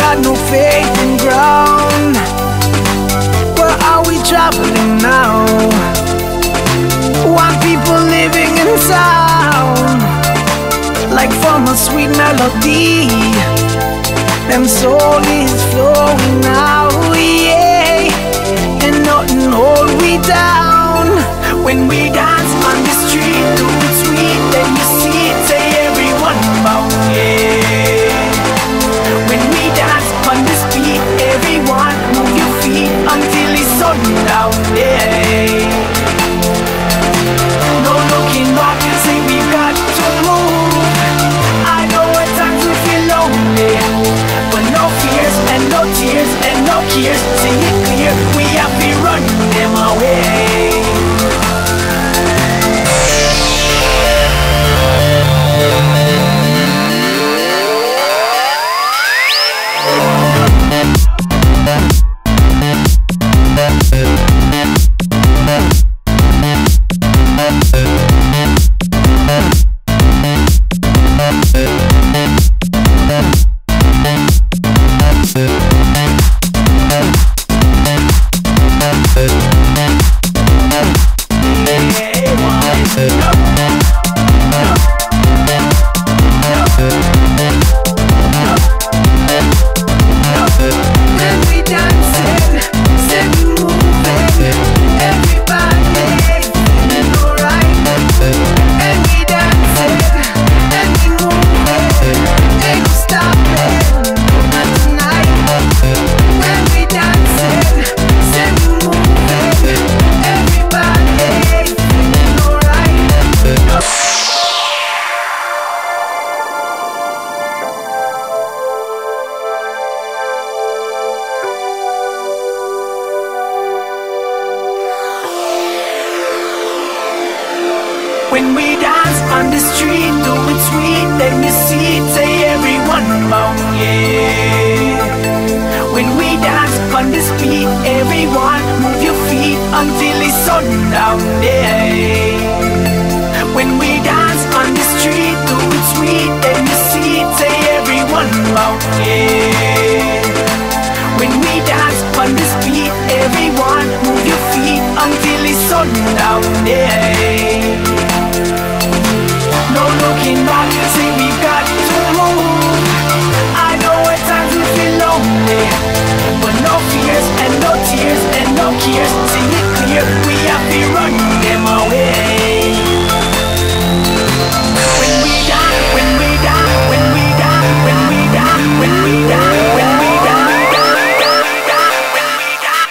got no faith in ground. Where are we traveling now? One people living in sound, like from a sweet melody. Them soul is flowing now, yeah. And nothing hold we down. When we dance on the street, do it sweet, then you see it, say everyone bow, yeah. When we dance on the street, everyone move your feet until it's sundown, yeah. No looking back, you say we've got to move. I know at times we feel lonely, but no fears and no tears and no cares. See it clear, we have to run them away. When we dance on the street, do it sweet, then you see it, say everyone bow, yeah. When we dance on the street, everyone move your feet until it's sundown, yeah. When we dance on the street, do it sweet, then you see it, say everyone bow, yeah. When we dance on the street, everyone move your feet until it's sundown, yeah. No looking back, say we've got to move. I know at times we feel lonely, but no fears and no tears and no cares. See it clear, we have to run them away. When we die, when we die, when we die, when we die, when we die, when we die, when we die.